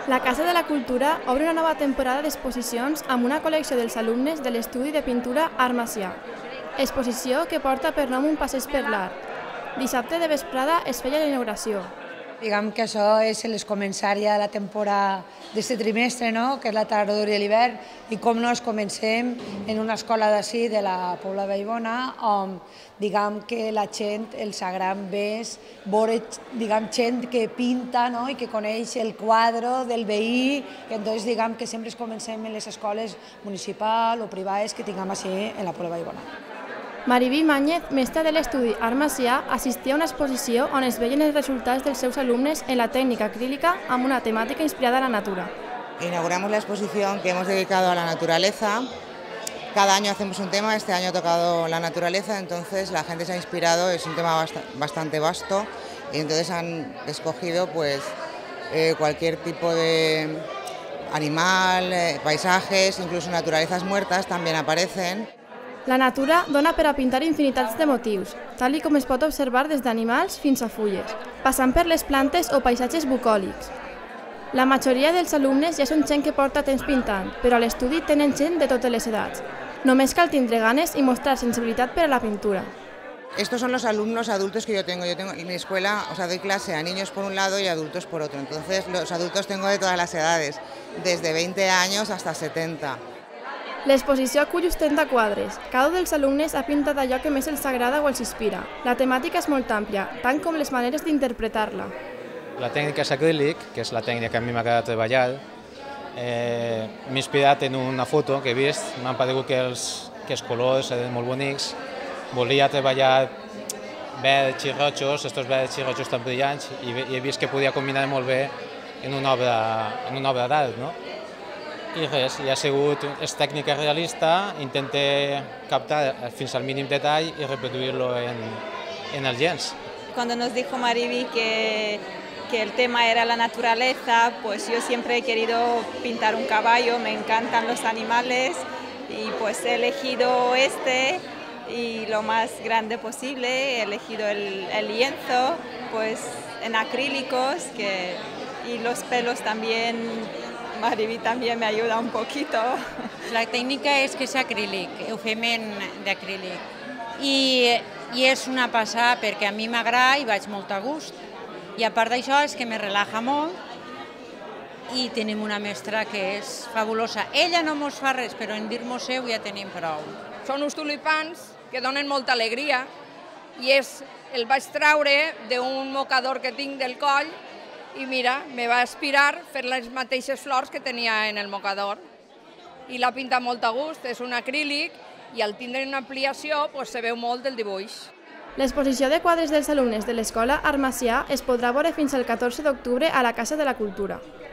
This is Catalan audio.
La Casa de la Cultura obre una nova temporada d'exposicions amb una col·lecció dels alumnes de l'estudi de pintura Art Macià. Exposició que porta per nom un passeig per l'art. Dissabte de vesprada es feia la inauguració. Diguem que això és el començari de la temporada d'aquest trimestre, que és la tardor i l'hivern, i com no es comencem en una escola d'ací, de la Pobla de Vallbona, on diguem que la gent els agrada més veure gent que pinta i que coneix el quadre del veí, que entonces diguem que sempre es comencem en les escoles municipals o privades que tinguem així en la Pobla de Vallbona. Mariví Màñez, mestra de l'estudi Art Macià, assistia a una exposició on es veien els resultats dels seus alumnes en la técnica acrílica amb una temàtica inspirada a la natura. Inauguramos la exposición que hemos dedicado a la naturaleza. Cada año hacemos un tema, este año ha tocado la naturaleza, entonces la gente se ha inspirado, es un tema bastante vasto, y entonces han escogido cualquier tipo de animal, paisajes, incluso naturalezas muertas también aparecen. La natura dona per a pintar infinitats de motius, tal com es pot observar des d'animals fins a fulles, passant per les plantes o paisatges bucòlics. La majoria dels alumnes ja són gent que porta temps pintant, però a l'estudi tenen gent de totes les edats. Només cal tindre ganes i mostrar sensibilitat per a la pintura. Estos son los alumnos adultos que yo tengo en mi escuela, doy clase a niños por un lado y adultos por otro. Entonces los adultos tengo de todas las edades, desde 20 años hasta 70. L'exposició acull uns 30 quadres. Cada un dels alumnes ha pintat allò que més els agrada o els inspira. La temàtica és molt àmplia, tant com les maneres d'interpretar-la. La tècnica és acrílic, que és la tècnica que a mi m'agrada treballar. M'he inspirat en una foto que he vist, m'han paregut que els colors eren molt bonics. Volia treballar verds i rojos, estos verds i rojos tan brillants, i he vist que podia combinar molt bé en una obra d'art, no? I res, ha sigut tècnica realista, intente captar fins al mínim detall y reproduirlo en el lienzo. Cuando nos dijo Mariví que el tema era la naturaleza, pues yo siempre he querido pintar un caballo, me encantan los animales y pues he elegido este y lo más grande posible, he elegido el lienzo pues en acrílicos y los pelos también. Mariví també m'ajuda un poquito. La tècnica és que és acrílic, ho fem d'acrílic. I és una passada perquè a mi m'agrada i vaig molt a gust. I a part d'això és que me relaja molt i tenim una mestra que és fabulosa. Ella no mos fa res, però en dir-mos-ho ja tenim prou. Són uns tulipans que donen molta alegria i el vaig treure d'un mocador que tinc del coll i mira, me va inspirar fer les mateixes flors que tenia en el mocador. I la pinta molt a gust, és un acrílic i al tindre una ampliació se veu molt el dibuix. L'exposició de quadres dels alumnes de l'Escola Art Macià es podrà veure fins al 14 d'octubre a la Casa de la Cultura.